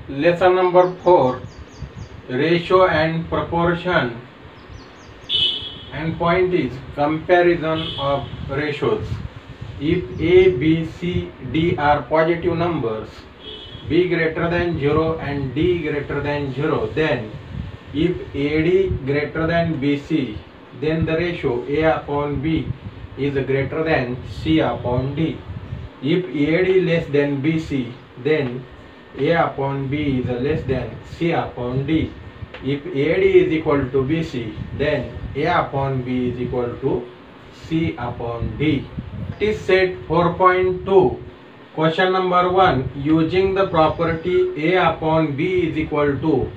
Lesson number 4, ratio and proportion, and point is comparison of ratios. If A, B, C, D are positive numbers, B greater than 0 and D greater than 0, then if AD greater than BC, then the ratio A upon B is greater than C upon D. If AD less than BC, then A upon B is less than C upon D. If AD is equal to BC, then A upon B is equal to C upon D. Practice set 4.2. Question number 1. Using the property A upon B is equal to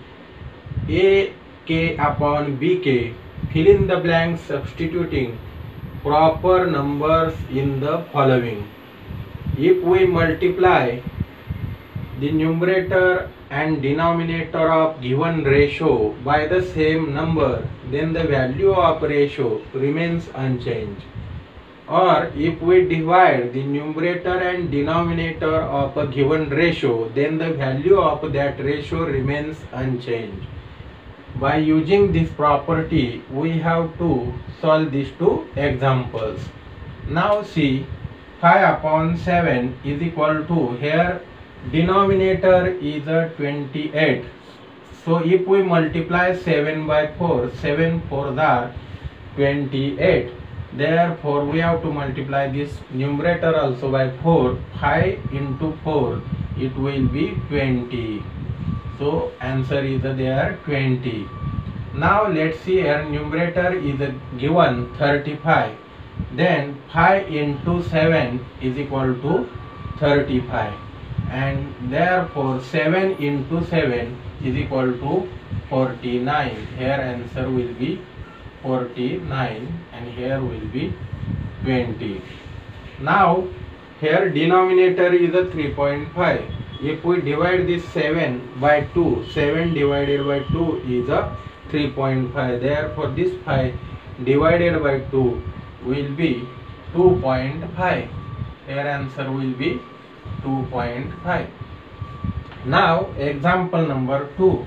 AK upon BK, fill in the blanks substituting proper numbers in the following. If we multiply the numerator and denominator of given ratio by the same number, then the value of ratio remains unchanged. Or if we divide the numerator and denominator of a given ratio, then the value of that ratio remains unchanged. By using this property, we have to solve these two examples. Now see, 5 upon 7 is equal to, here denominator is 28. So if we multiply 7 by 4, 7 4s are 28. Therefore we have to multiply this numerator also by 4. 5 into 4, it will be 20. So answer is there 20. Now let's see, here numerator is given 35. Then 5 into 7 is equal to 35. And therefore 7 into 7 is equal to 49. Here answer will be 49 and here will be 20. Now here denominator is 3.5. If we divide this 7 by 2, 7 divided by 2 is 3.5. Therefore this 5 divided by 2 will be 2.5. Here answer will be 2.5. Now example number 2.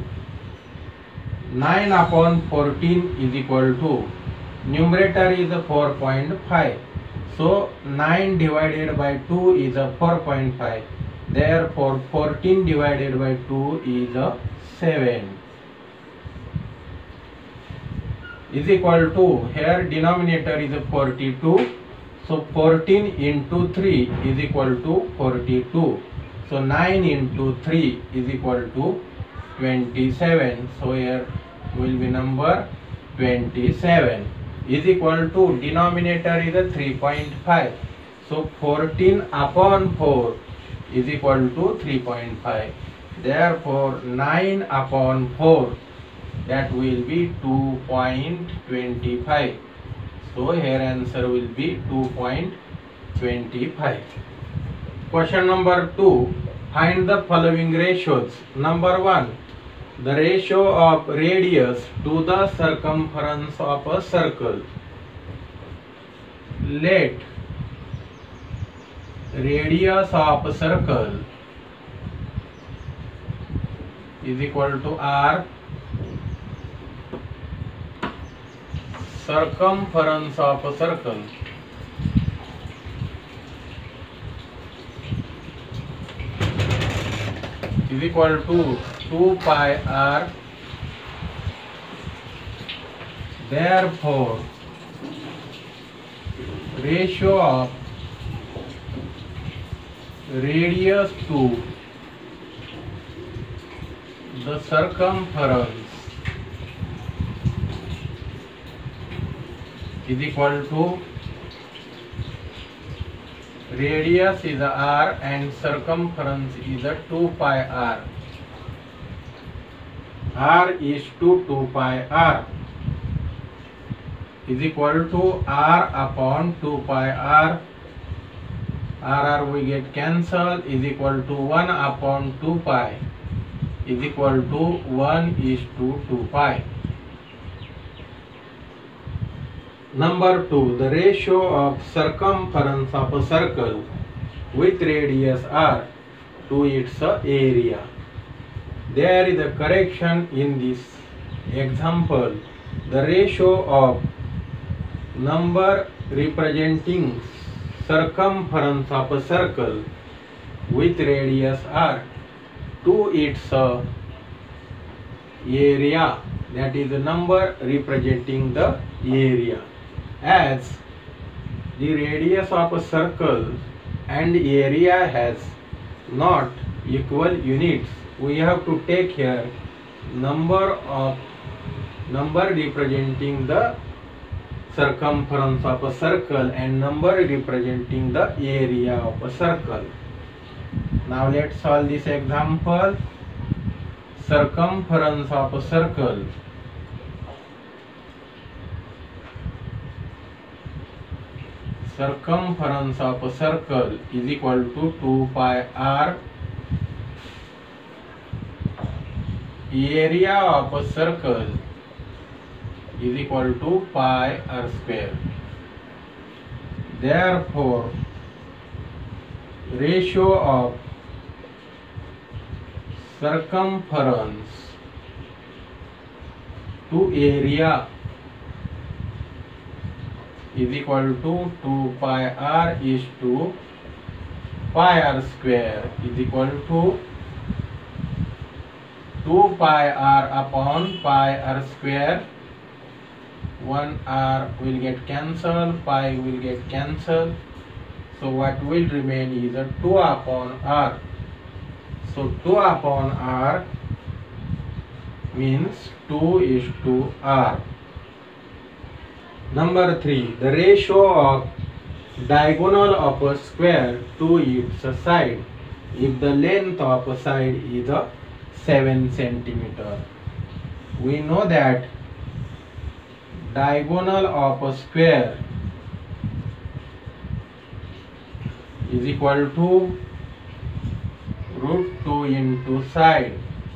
9 upon 14 is equal to, numerator is 4.5. So 9 divided by 2 is 4.5. Therefore 14 divided by 2 is 7. Is equal to, here denominator is 42. So 14 into 3 is equal to 42. So 9 into 3 is equal to 27. So here will be number 27. Is equal to, denominator is 3.5. So 14 upon 4 is equal to 3.5. Therefore 9 upon 4, that will be 2.25. So here answer will be 2.25. Question number 2. Find the following ratios. Number 1. The ratio of radius to the circumference of a circle. Let radius of a circle is equal to R, circumference of a circle is equal to 2 pi R. Therefore ratio of radius to the circumference is equal to, radius is R and circumference is 2 pi R. R is to 2 pi R is equal to R upon 2 pi R. R we get cancelled, is equal to 1 upon 2 pi is equal to 1 is to 2 pi. Number 2. The ratio of circumference of a circle with radius R to its area. There is a correction in this example. The ratio of number representing circumference of a circle with radius r to its area, that is the number representing the area. As the radius of a circle and area has not equal units, we have to take here number representing the circumference of a circle and number representing the area of a circle. Now let's solve this example. Circumference of a circle is equal to 2 pi r. Area of a circle is equal to pi r square. Therefore, ratio of circumference to area is equal to 2 pi r is to pi r square is equal to 2 pi r upon pi r square. 1 r will get cancelled, pi will get cancelled. So what will remain is a 2 upon r. So 2 upon r means 2 is to r. Number 3. The ratio of diagonal of a square to its side if the length of a side is 7 centimeter. We know that diagonal of a square is equal to root 2 into side,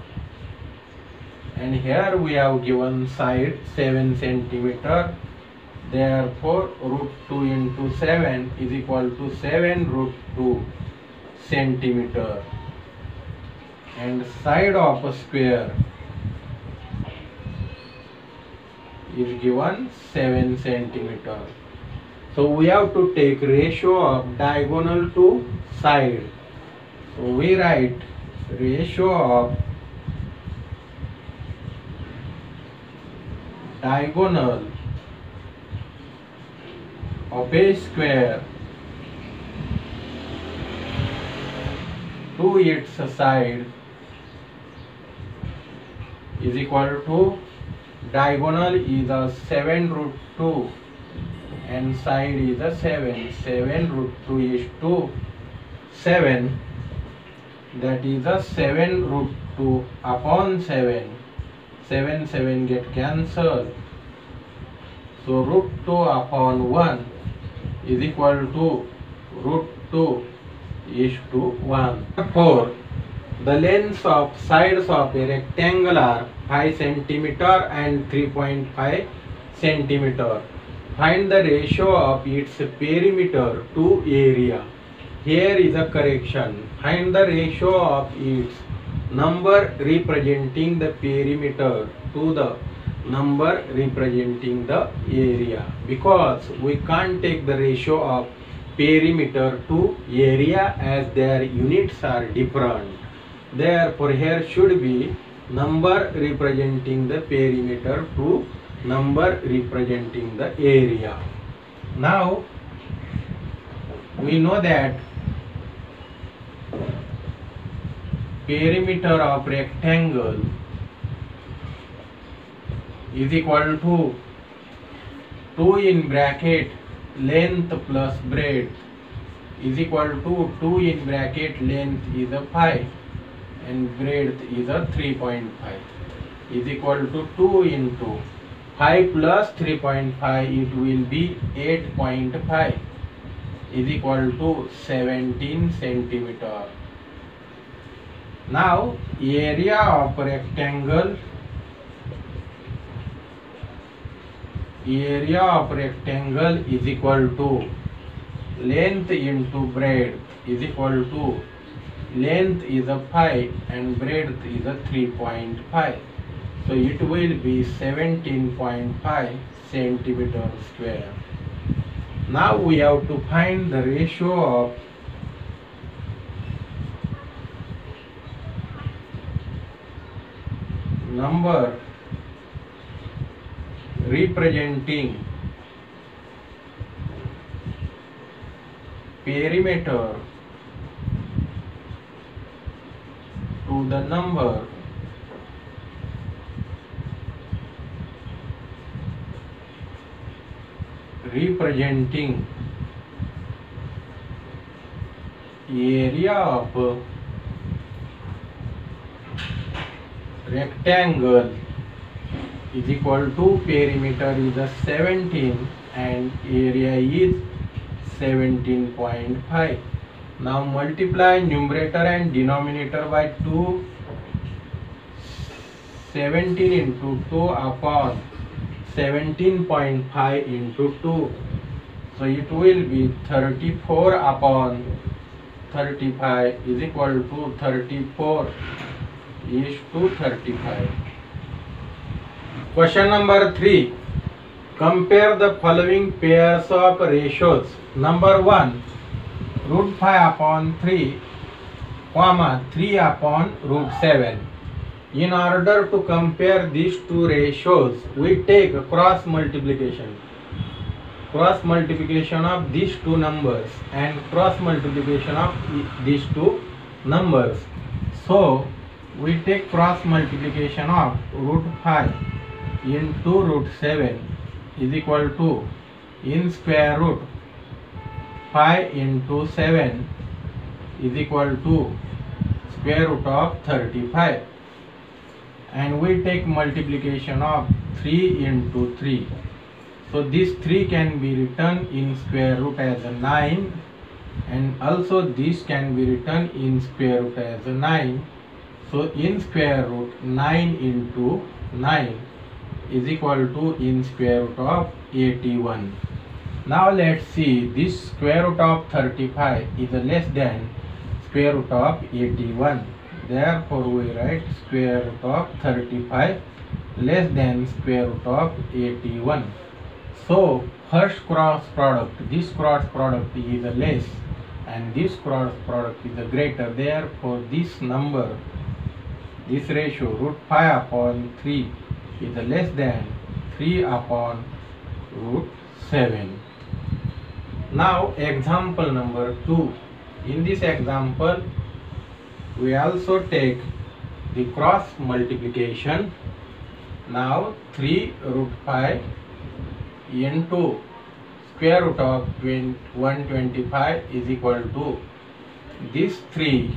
and here we have given side 7 centimeter. Therefore root 2 into 7 is equal to 7 root 2 centimeter, and side of a square is given 7 centimeter. So we have to take ratio of diagonal to side. So we write ratio of diagonal of a square to its side is equal to diagonal is a 7 root 2 and side is a 7. 7 root 2 is to 7, that is a 7 root 2 upon 7. 7 get cancelled. So root 2 upon 1 is equal to root 2 is to 1. Therefore, the lengths of sides of a rectangle are 5 centimeter and 3.5 centimeter. Find the ratio of its perimeter to area. Here is a correction. Find the ratio of its number representing the perimeter to the number representing the area, because we can't take the ratio of perimeter to area as their units are different. Therefore here should be number representing the perimeter to number representing the area. Now we know that perimeter of rectangle is equal to 2 in bracket length plus breadth is equal to 2 in bracket length is a 5 and breadth is a 3.5 is equal to 2 into 5 plus 3.5, it will be 8.5 is equal to 17 centimeter. Now area of rectangle is equal to length into breadth is equal to length is a 5 and breadth is a 3.5. So it will be 17.5 centimeter square. Now we have to find the ratio of number representing perimeter to the number representing area of rectangle is equal to perimeter is a 17 and area is 17.5. Now multiply numerator and denominator by 2. 17 into 2 upon 17.5 into 2. So it will be 34 upon 35 is equal to 34 is to 35. Question number 3. Compare the following pairs of ratios. Number 1, root 5 upon 3, comma 3 upon root 7. In order to compare these two ratios, we take cross multiplication. Cross multiplication of these two numbers and cross multiplication of these two numbers. So, we take cross multiplication of root 5 into root 7 is equal to in square root 5 into 7 is equal to square root of 35, and we take multiplication of 3 into 3. So this 3 can be written in square root as a 9, and also this can be written in square root as a 9. So in square root 9 into 9 is equal to in square root of 81. Now let's see, this square root of 35 is less than square root of 81. Therefore we write square root of 35 less than square root of 81. So first cross product, this cross product is less and this cross product is greater. Therefore this number, this ratio root 5 upon 3 is less than 3 upon root 7. Now example number 2. In this example we also take the cross multiplication. Now 3 root 5 into square root of 125 is equal to this 3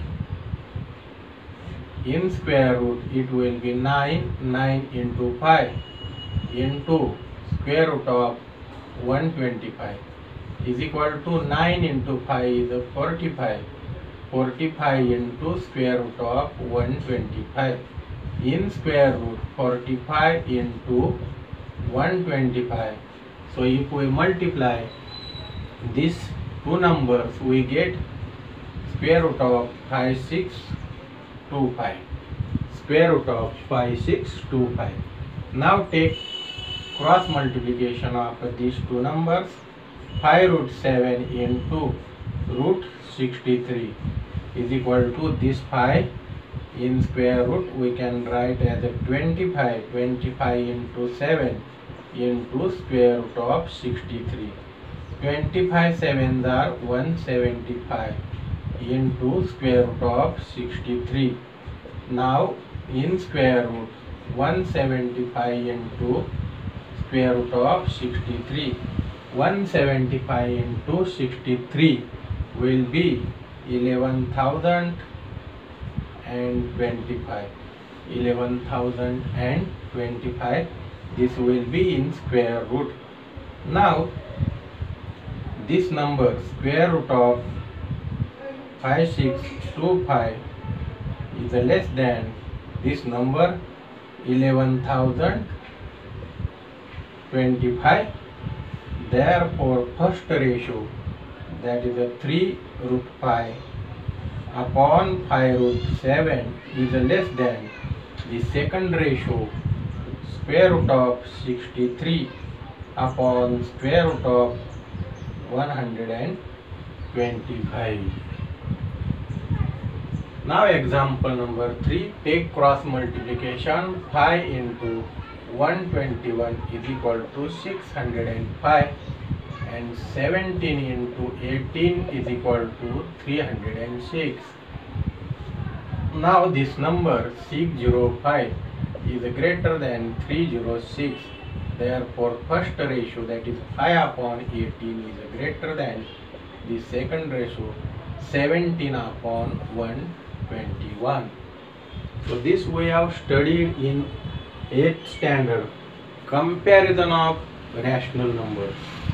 in square root, it will be 9 into 5 into square root of 125 is equal to 9 into 5 is 45. 45 into square root of 125 in square root 45 into 125. So if we multiply these two numbers, we get square root of 5625. Square root of 5625. Now take cross multiplication of these two numbers. 5 root 7 into root 63 is equal to this 5 in square root, we can write as a 25. 25 into 7 into square root of 63. 25 sevens are 175 into square root of 63. Now in square root 175 into square root of 63. 175 into 63 will be 11,025. 11,025. This will be in square root. Now this number square root of 5625 is less than this number 11,025. Therefore first ratio, that is a 3 root 5 upon 5 root 7 is less than the second ratio square root of 63 upon square root of 125. Now example number 3, take cross multiplication. 5 into 121 is equal to 605 and 17 into 18 is equal to 306. Now this number 605 is greater than 306. Therefore first ratio, that is 5 upon 18, is greater than the second ratio 17 upon 121. So this we have studied in 8th standard, comparison of rational numbers.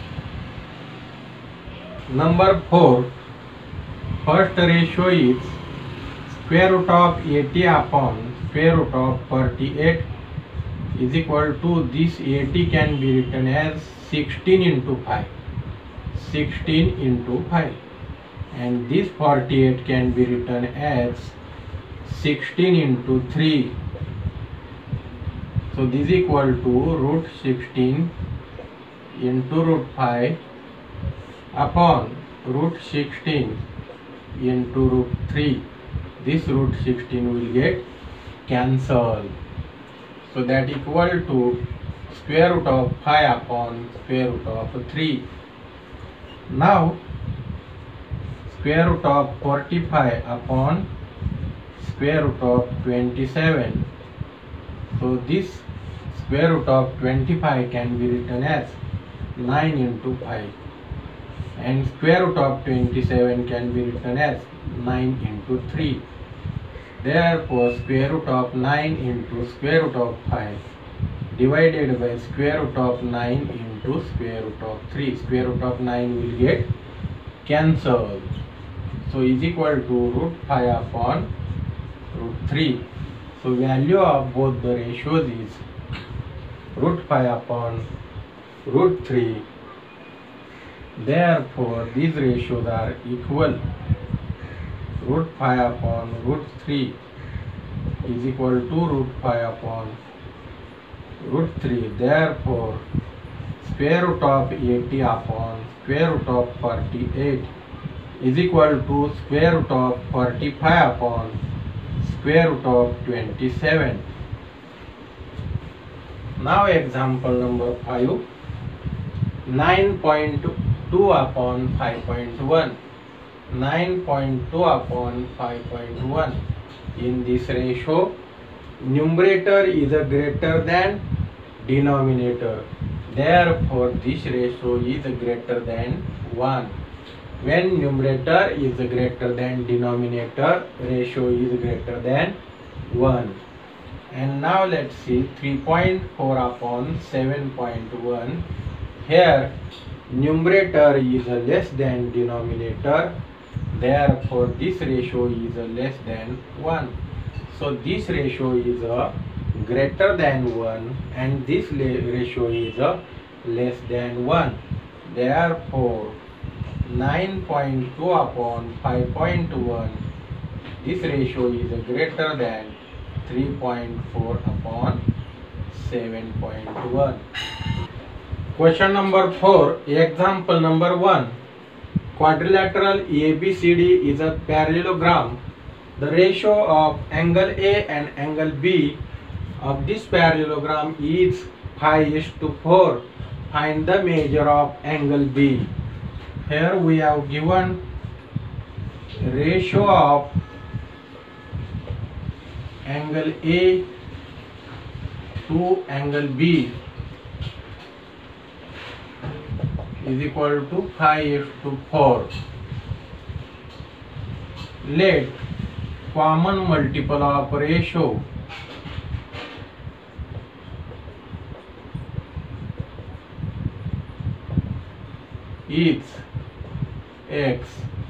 Number 4, first ratio is square root of 80 upon square root of 48 is equal to, this 80 can be written as 16 into 5, 16 into 5, and this 48 can be written as 16 into 3. So this is equal to root 16 into root 5 upon root 16 into root 3. This root 16 will get cancelled. So that equal to square root of 5 upon square root of 3. Now square root of 45 upon square root of 27. So this square root of 25 can be written as 9 into 5. And square root of 27 can be written as 9 into 3. Therefore square root of 9 into square root of 5 divided by square root of 9 into square root of 3. Square root of 9 will get cancelled. So is equal to root 5 upon root 3. So value of both the ratios is root 5 upon root 3. Therefore these ratios are equal. Root 5 upon root 3 is equal to root 5 upon root 3. Therefore square root of 80 upon square root of 48 is equal to square root of 45 upon square root of 27. Now example number 5, 9.2 upon 5.1. 9.2 upon 5.1. In this ratio, numerator is greater than denominator. Therefore this ratio is greater than 1. When numerator is greater than denominator, ratio is greater than 1. And now let's see 3.4 upon 7.1. Here numerator is less than denominator. Therefore this ratio is less than 1. So this ratio is greater than 1 and this ratio is less than 1. Therefore 9.2 upon 5.1, this ratio is greater than 3.4 upon 7.1. Question number 4, example number 1. Quadrilateral ABCD is a parallelogram. The ratio of angle A and angle B of this parallelogram is 5:4. Find the measure of angle B. Here we have given ratio of angle A to angle B is equal to 5:4. Let common multiple of ratio is x.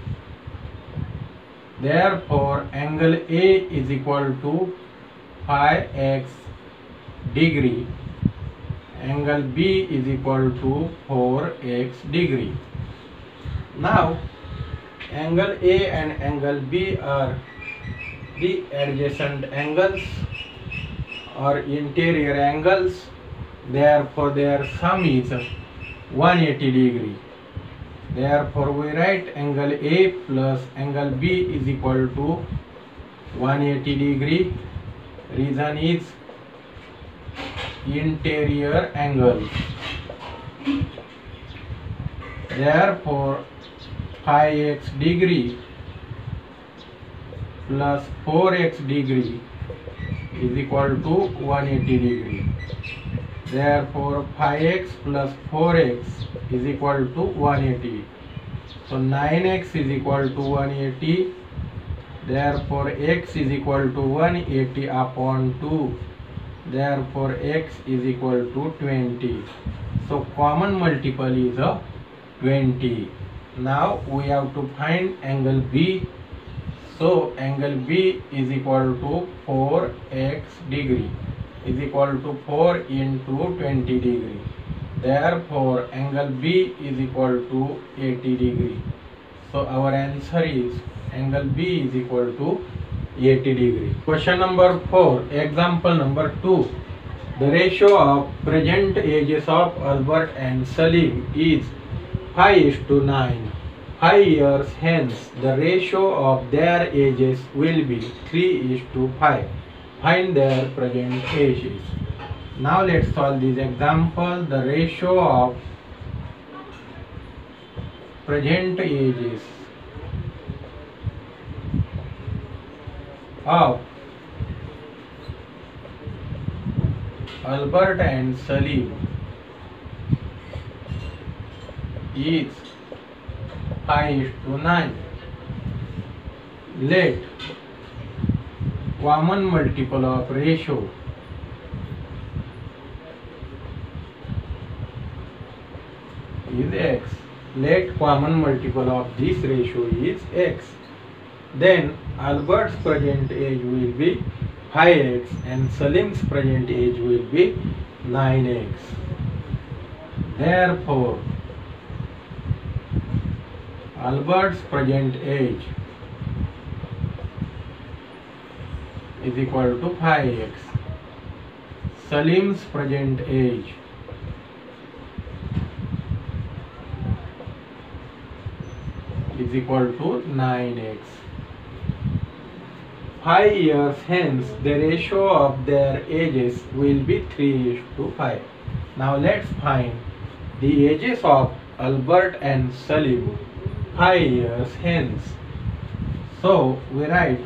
Therefore angle A is equal to 5x degree. Angle B is equal to 4x degree. Now Angle A and angle B are the adjacent angles or interior angles. Therefore, their sum is 180 degree. Therefore, we write angle A plus angle B is equal to 180 degree. Reason is interior angle. Therefore, phi x degree plus 4x degree is equal to 180 degree. Therefore, phi x plus 4x is equal to 180. So 9x is equal to 180. Therefore, x is equal to 180 upon 2. Therefore, x is equal to 20. So common multiple is 20. Now we have to find angle B. So angle B is equal to 4x degree is equal to 4 into 20 degree. Therefore, angle B is equal to 80 degree. So our answer is angle B is equal to 80 degree. Question number 4, example number 2. The ratio of present ages of Albert and Salim is 5:9. 5 years hence, the ratio of their ages will be 3:5. Find their present ages. Now let's solve this example. The ratio of present ages of Albert and Salim is 5:9. Let common multiple of ratio is x. Let common multiple of this ratio is x. Then Albert's present age will be 5x and Salim's present age will be 9x. Therefore, Albert's present age is equal to 5x. Salim's present age is equal to 9x. 5 years hence, the ratio of their ages will be 3:5. Now let's find the ages of Albert and Salim 5 years hence. So we write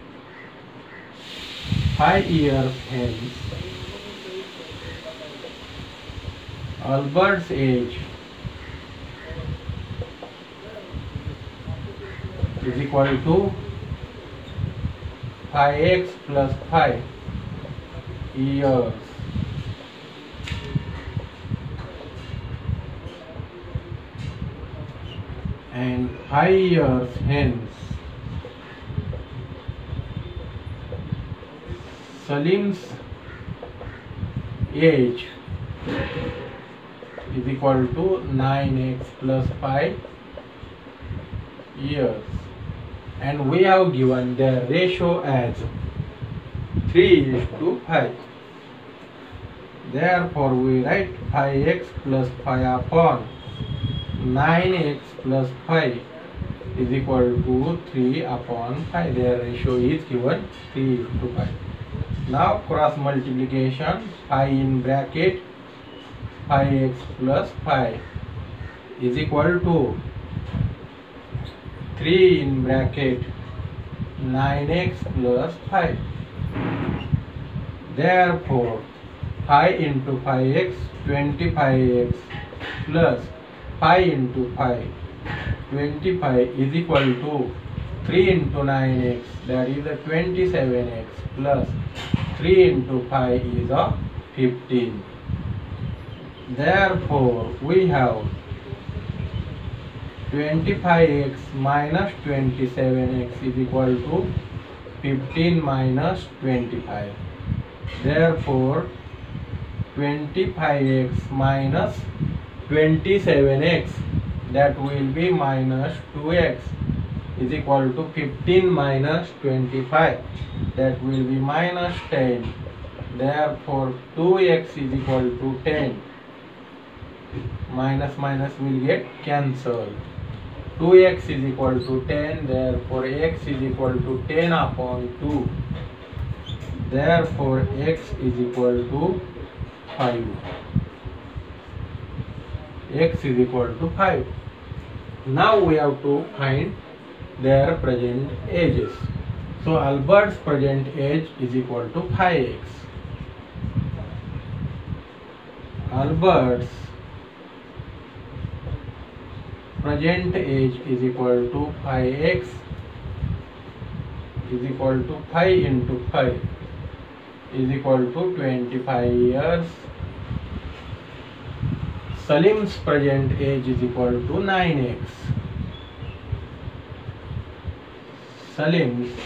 5 years hence Albert's age is equal to 5x plus 5 years. And 5 years hence Salim's age is equal to 9x plus 5 years, and we have given their ratio as 3:5. Therefore, we write 5x plus 5 upon 9x plus 5 is equal to 3 upon 5. Their ratio is given 3:5. Now cross multiplication, 5 in bracket 5x plus 5 is equal to 3 in bracket 9x plus 5. Therefore, 5 into 5x 25x plus 5 into 5 25 is equal to 3 into 9x, that is a 27x, plus 3 into 5 is a 15. Therefore, we have 25x minus 27x is equal to 15 minus 25. Therefore, 25x minus 27x, that will be minus 2x, is equal to 15 minus 25, that will be minus 10. Therefore 2x is equal to 10. Minus minus will get cancelled. 2x is equal to 10, therefore x is equal to 10 upon 2. Therefore x is equal to 5. X is equal to 5. Now we have to find their present ages. So Albert's present age is equal to 5x. Albert's present age is equal to 5x is equal to 5 into 5 is equal to 25 years. Salim's present age is equal to 9x. Salim's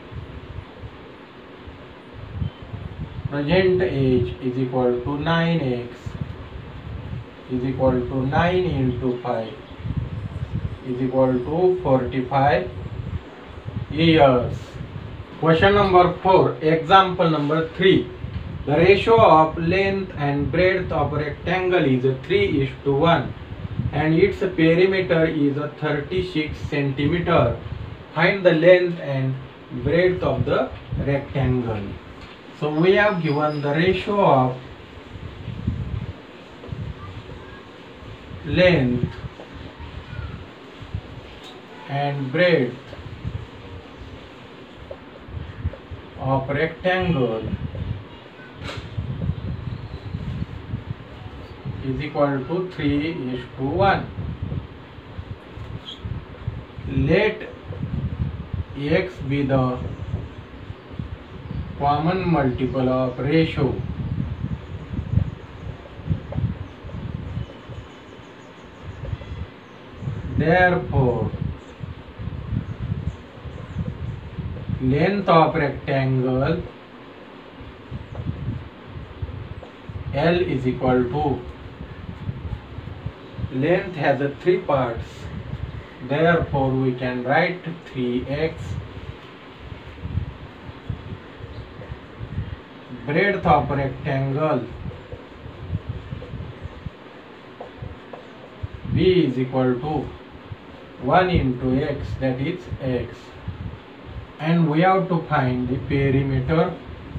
present age is equal to 9x is equal to 9 into 5 is equal to 45 years. Question number 4. Example number 3. The ratio of length and breadth of a rectangle is 3:1 and its perimeter is 36 centimeter. Find the length and breadth of the rectangle. So we have given the ratio of length and breadth of rectangle is equal to 3:1. Let x be the common multiple of ratio therefore length of rectangle L is equal to, length has 3 parts, therefore we can write 3x. Breadth of rectangle B is equal to 1 into x, that is x. And we have to find the perimeter.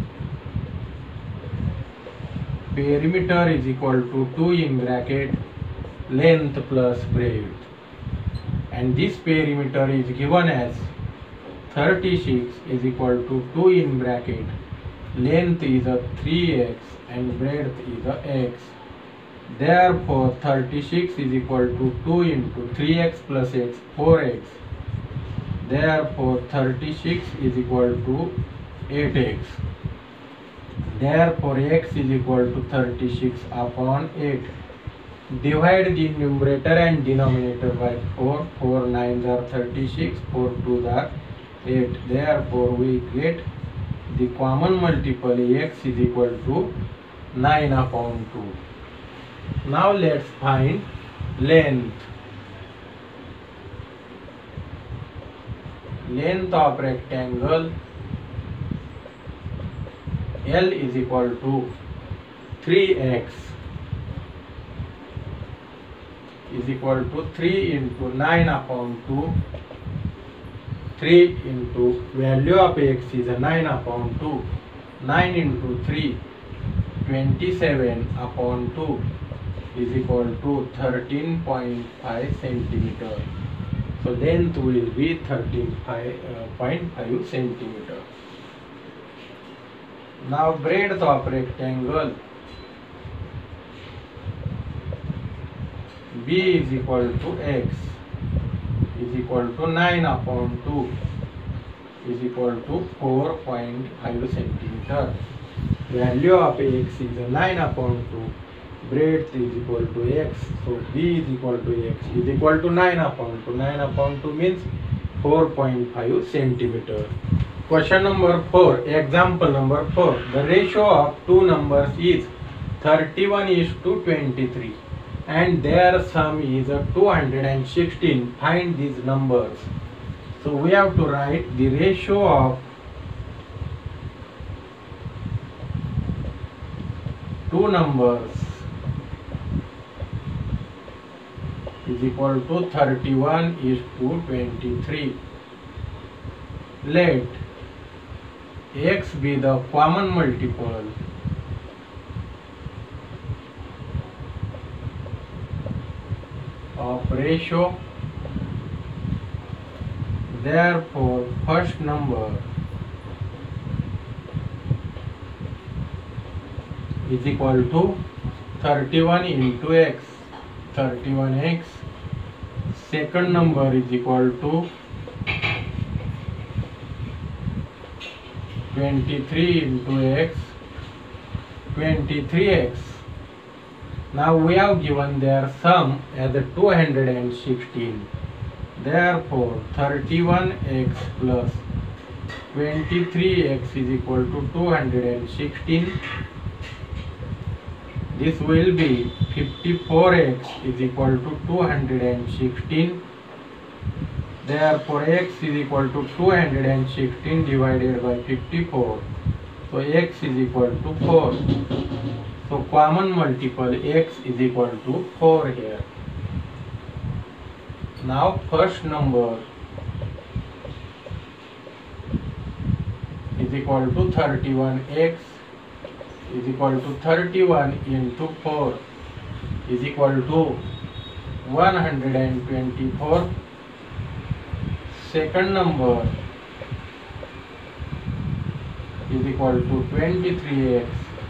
Perimeter is equal to 2 in bracket length plus breadth, and this perimeter is given as 36 is equal to 2 in bracket length is a 3x and breadth is a x. Therefore 36 is equal to 2 into 3x plus x, 4x. Therefore 36 is equal to 8x. Therefore x is equal to 36 upon 8. Divide the numerator and denominator by 4. 4 9s are 36, 4 2s are 8. Therefore we get the common multiple x is equal to 9 upon 2. Now let's find length. Length of rectangle L is equal to 3x is equal to 3 into 9 upon 2. 3 into value of x is 9 upon 2. 9 into 3, 27 upon 2 is equal to 13.5 centimeter. So length will be 13.5 centimeter. Now breadth of rectangle B is equal to x is equal to 9 upon 2 is equal to 4.5 centimeter. Value of x is 9 upon 2. Breadth is equal to x. So B is equal to x is equal to 9 upon 2. 9 upon 2 means 4.5 centimeter. Question number 4. Example number 4. The ratio of two numbers is 31:23 and their sum is 216. Find these numbers. So we have to write the ratio of two numbers is equal to 31:23. Let x be the common multiple of ratio. Therefore, first number is equal to 31 into x, 31x. Second number is equal to 23 into x, 23x. Now we have given their sum as 216. Therefore, 31x plus 23x is equal to 216. This will be 54x is equal to 216. Therefore, x is equal to 216 divided by 54. So, x is equal to 4. So, common multiple x is equal to 4 here. Now, first number is equal to 31x is equal to 31 into 4 is equal to 124. Second number is equal to 23x.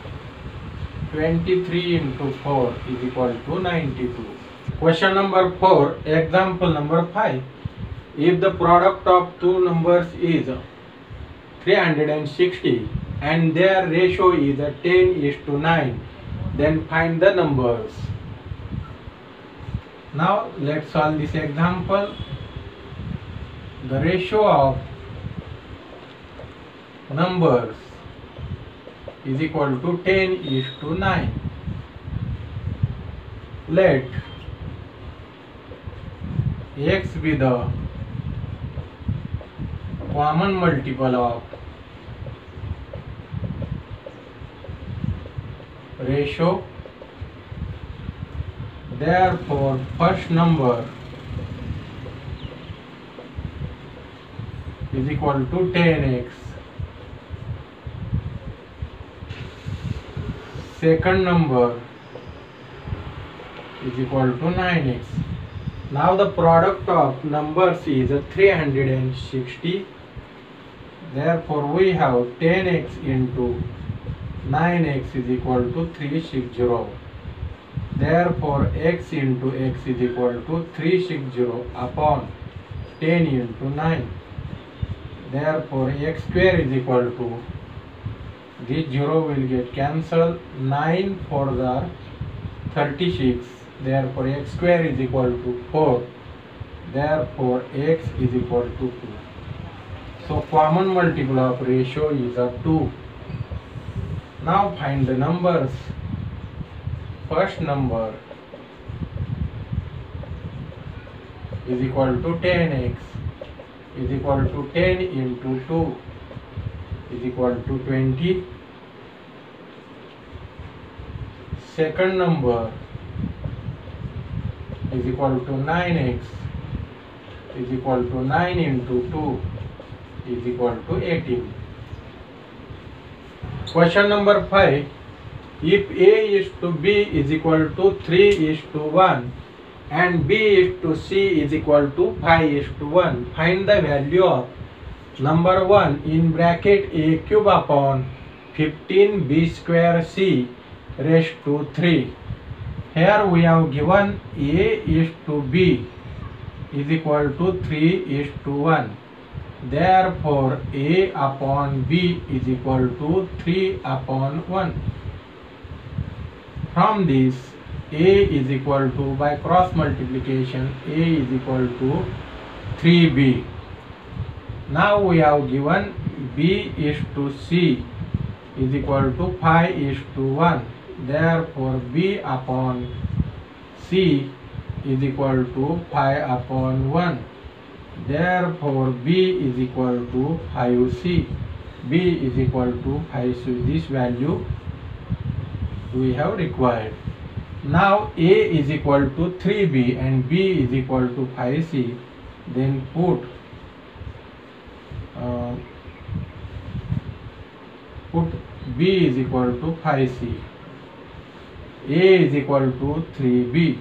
23 into 4 is equal to 92. Question number 4, example number 5. If the product of two numbers is 360 and their ratio is 10:9, then find the numbers. Now let's solve this example. The ratio of numbers is equal to 10:9. Let x be the common multiple of ratio. Therefore, first number is equal to 10x. Second number is equal to 9x. Now the product of numbers is 360. Therefore, we have 10x into 9x is equal to 360. Therefore, x into x is equal to 360 upon 10 into 9. Therefore, x square is equal to, this 0 will get cancelled, 9 4 are 36. Therefore, x square is equal to 4. Therefore, x is equal to 2. So, common multiple of ratio is 2. Now, find the numbers. First number is equal to 10x is equal to 10 into 2 is equal to 20. Second number is equal to 9x is equal to 9 into 2 is equal to 18. Question number 5. If A is to B is equal to 3:1 and B is to C is equal to 5:1, find the value of number 1 in bracket A cube upon 15 B square C raised to 3. Here we have given A is to B is equal to 3:1. Therefore, A upon B is equal to 3 upon 1. From this, A is equal to, by cross multiplication, A is equal to 3B. Now we have given B is to C is equal to 5:1. Therefore, B upon C is equal to 5 upon 1. Therefore, B is equal to 5C. B is equal to 5C. This value we have required. Now A is equal to 3B and B is equal to 5C. Then put B is equal to 5C. A is equal to 3B.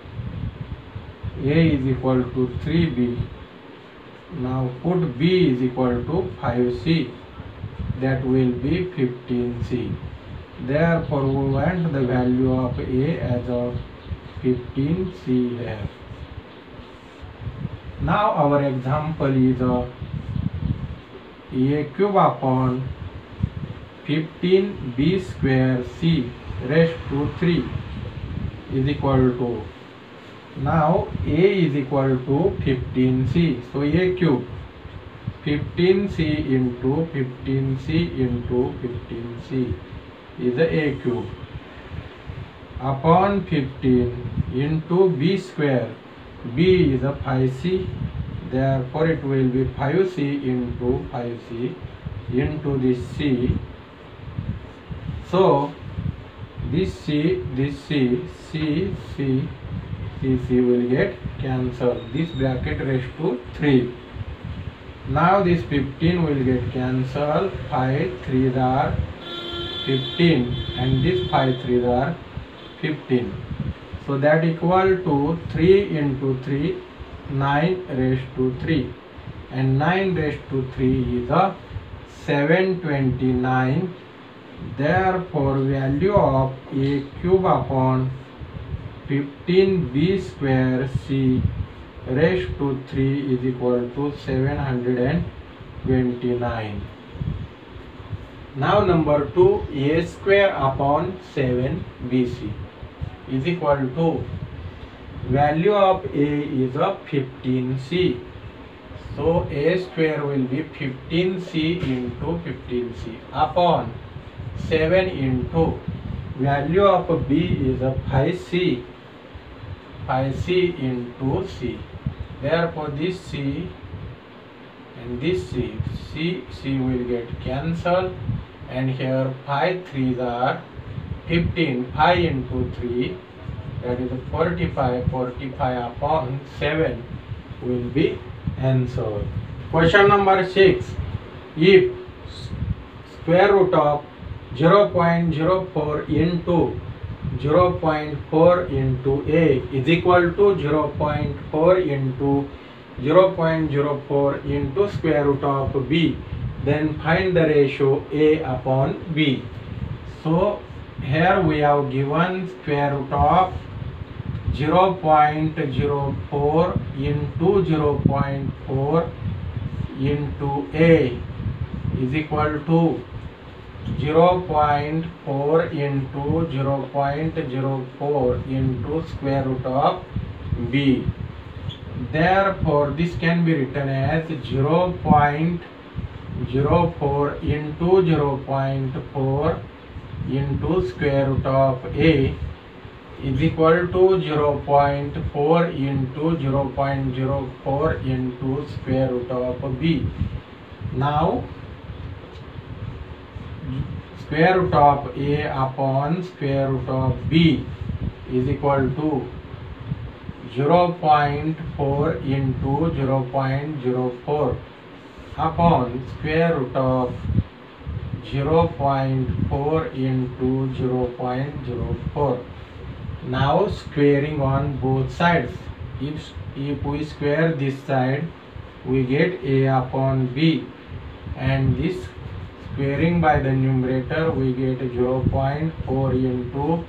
A is equal to 3B. Now put B is equal to 5C. That will be 15C. Therefore, we want the value of A as of 15C here. Now our example is A cube upon 15B square C raised to 3 is equal to, now A is equal to 15C. So A cube 15C into 15C into 15C is the A cube upon 15 into B square. B is a 5C, therefore it will be 5C into 5C into this C. So this C will get cancelled. This bracket raised to 3. Now this 15 will get cancelled. 5 3s are 15 and this 5 3s are 15. So that equal to 3 into 3, 9 raised to 3, and 9 raised to 3 is a 729. Therefore, value of A cube upon 15B square C raised to 3 is equal to 729. Now number 2, A square upon 7BC is equal to, value of A is a 15C. So A square will be 15C into 15C upon 7 into, value of B is a 5C into C. Therefore this C and this C will get cancelled, and here 5 3s are 15. 5 into 3, that is 45. 45 upon 7 will be answered. Question number 6. If square root of 0.04 into 0.4 into A is equal to 0.4 into 0.04 into square root of B, then find the ratio A upon B. So here we have given square root of 0.04 into 0.4 into A is equal to 0.4 into 0.04 into square root of B. Therefore this can be written as 0.04 into 0.4 into square root of A is equal to 0.4 into 0.04 into square root of B. Now square root of A upon square root of B is equal to 0.4 into 0.04 upon square root of 0.4 into 0.04. Now squaring on both sides. If we square this side, we get A upon B, and this squaring by the numerator, we get 0.4 into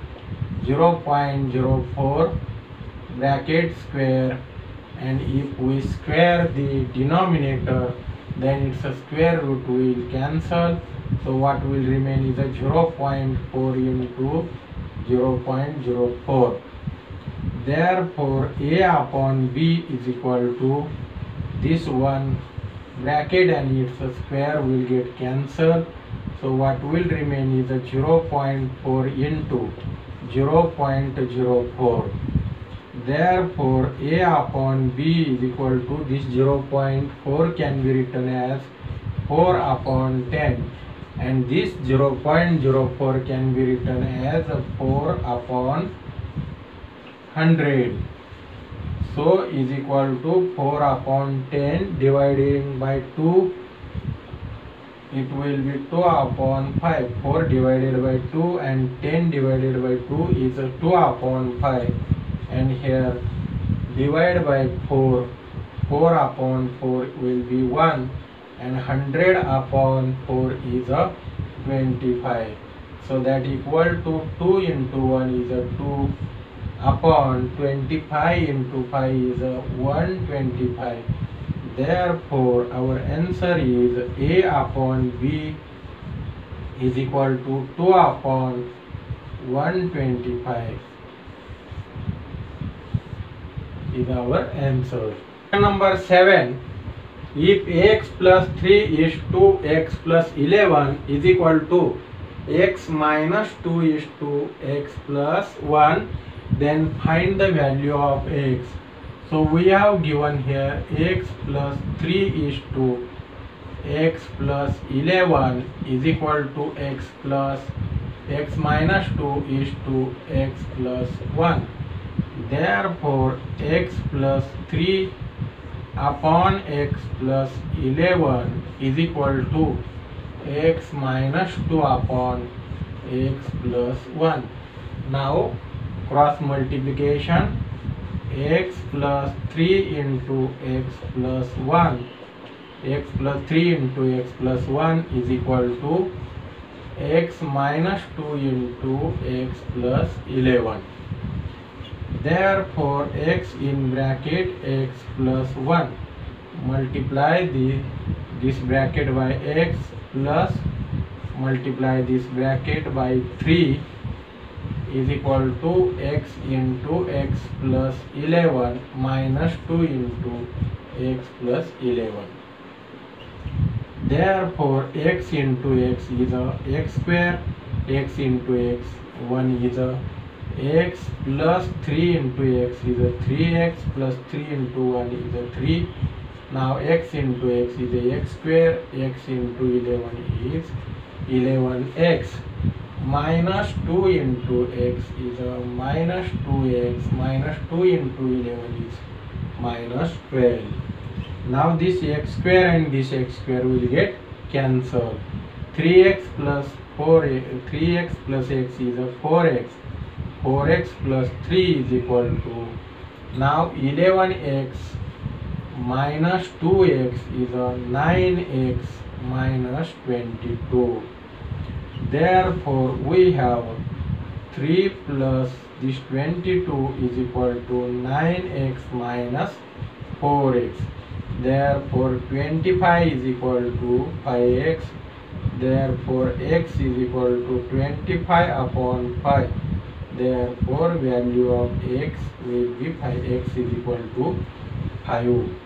0.04 bracket square, and if we square the denominator, then its a square root will cancel. So what will remain is a 0.4 into 0.04. Therefore A upon B is equal to this one bracket and its square will get cancelled. So what will remain is a 0.4 into 0.04. Therefore, A upon B is equal to this 0.4 can be written as 4 upon 10, and this 0.04 can be written as 4 upon 100. So is equal to 4 upon 10 dividing by 2. It will be 2 upon 5. 4 divided by 2 and 10 divided by 2 is 2 upon 5. And here divide by 4. 4 upon 4 will be 1. And 100 upon 4 is 25. So that equal to 2 into 1 is 2 upon 25 into 5 is 125. Therefore, our answer is A upon B is equal to 2 upon 125 is our answer. Number 7. If x plus 3 is to x plus 11 is equal to x minus 2 is to x plus 1, then find the value of x. So we have given here x plus 3 is to x plus 11 is equal to x plus x minus 2 is to x plus 1. Therefore, x plus 3 upon x plus 11 is equal to x minus 2 upon x plus 1. Now cross multiplication, x plus 3 into x plus 1, x plus 3 into x plus 1 is equal to x minus 2 into x plus 11. Therefore, x in bracket x plus 1 multiply this bracket by x plus multiply this bracket by 3 is equal to x into x plus 11 minus 2 into x plus 11. Therefore, x into x is a x square, x into x 1 is a x plus 3 into x is a 3x plus 3 into 1 is a 3. Now x into x is a x square, x into 11 is 11x. Minus 2 into x is a minus 2x, minus 2 into 11 is minus 12. Now this x square and this x square will get cancelled. 3x plus 3x plus x is a 4x. 4x plus 3 is equal to, now 11x minus 2x is a 9x minus 22. Therefore, we have 3 plus this 22 is equal to 9x minus 4x. Therefore, 25 is equal to 5x. Therefore, x is equal to 25 upon 5. Therefore, value of x will be 5x is equal to 5.